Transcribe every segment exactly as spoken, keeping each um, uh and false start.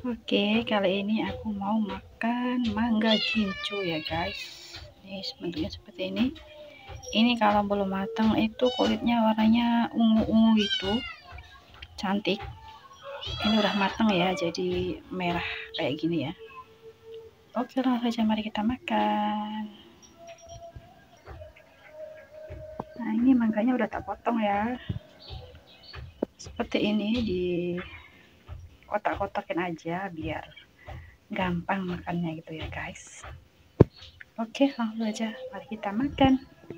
Oke, kali ini aku mau makan mangga gincu ya guys. Ini bentuknya seperti ini. Ini kalau belum matang itu kulitnya warnanya ungu-ungu itu, cantik. Ini udah matang ya, jadi merah kayak gini ya. Oke, langsung saja mari kita makan. Nah, ini mangganya udah tak potong ya. Seperti ini, di kotak-kotakin aja biar gampang makannya gitu ya guys. Oke, langsung aja mari kita makan.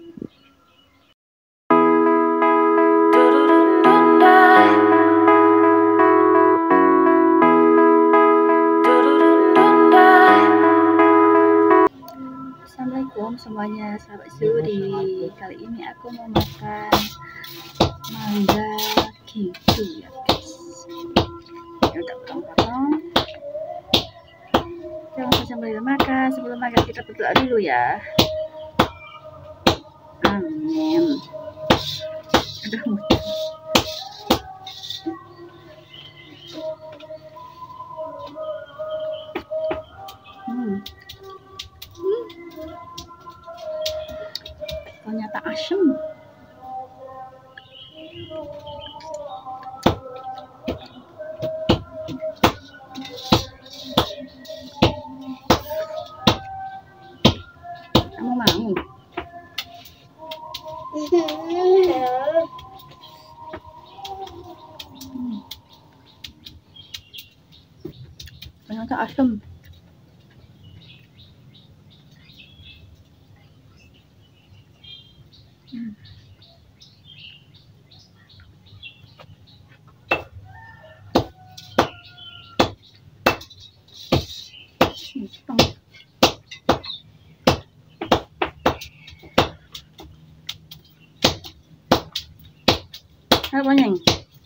Assalamualaikum semuanya, sahabat Suri. Kali ini aku mau makan mangga gincu ya guys. Ini udah potong-potong. Jangan saja sambil makan. Sebelum makan kita berdoa dulu ya. Amin. Udah mudah. Hmm. Hmm. Ternyata asam. Kamu mau? Hmm. Ternyata asam. Hmm. Hitam. Apa Nyeng?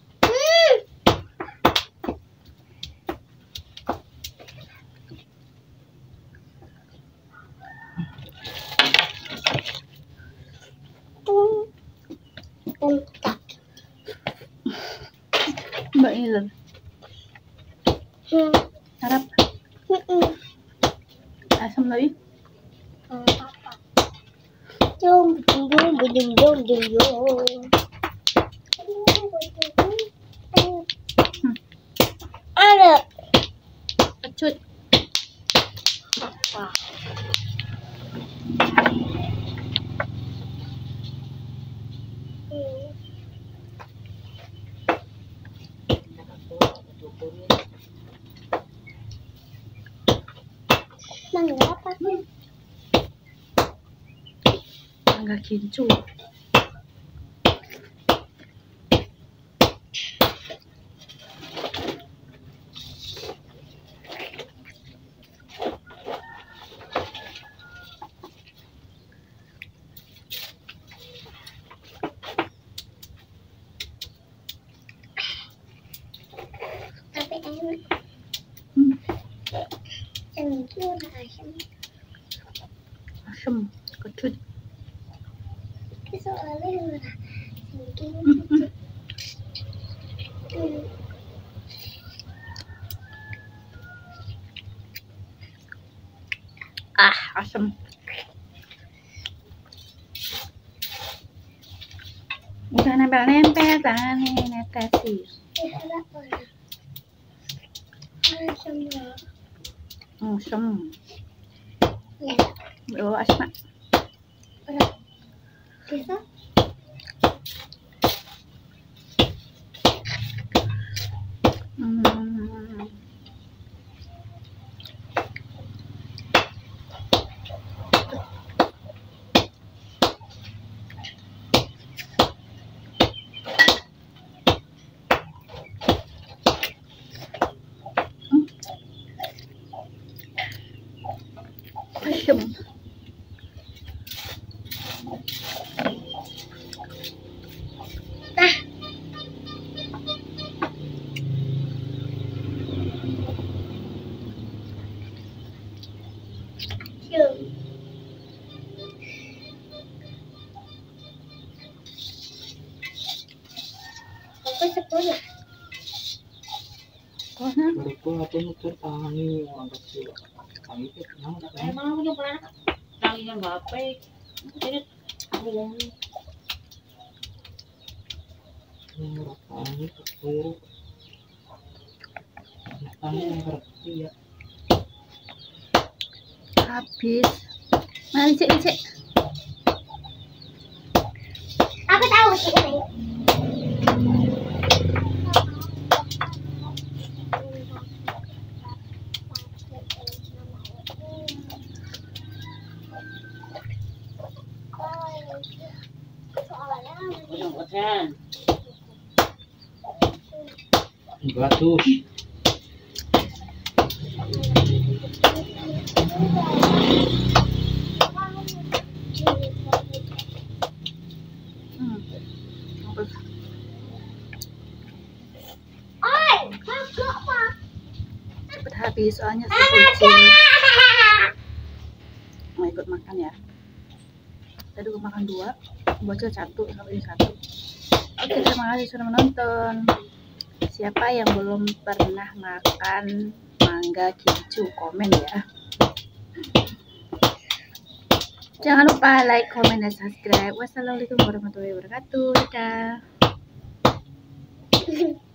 Mbak Ilan. Harap. Asam lagi. Jom, jom, jom, jom, jom, jom, jom. Hmm. Ada. Pecut. Wah. Mangga apa? Mangga gincu. Tapi enak. Hmm. Yang itu udah asam. Asam, kecut. Soalnya udah sedikit. Hmm, hmm. Hmm. Ah, asam. Udah nempel-nempel tangannya, netesi. Enak banget. Asam ya. Asam. Ya. Oh, asma. Udah. Bisa? Hmm. Asam. Nah. Yuk. Aku sepuluh. Oh, Baru aku muter tangi orang kecil. Tangi itu kenal kan? Emang aku juga pernah tangi yang bape. Jadi bilang Murah tangi kecil. Tangi yang ngerti ya. Habis. Mana cek cek. aku tahu sih ini. Bagus. Hmm. Bagus. Cepet habis soalnya si kucing mau ikut makan ya. Tadi gue makan dua, bocil satu, sama ini satu. Oke, terima kasih sudah menonton. Siapa yang belum pernah makan mangga kincu, komen ya. Jangan lupa like, comment, dan subscribe. Wassalamualaikum warahmatullahi wabarakatuh. Dadah.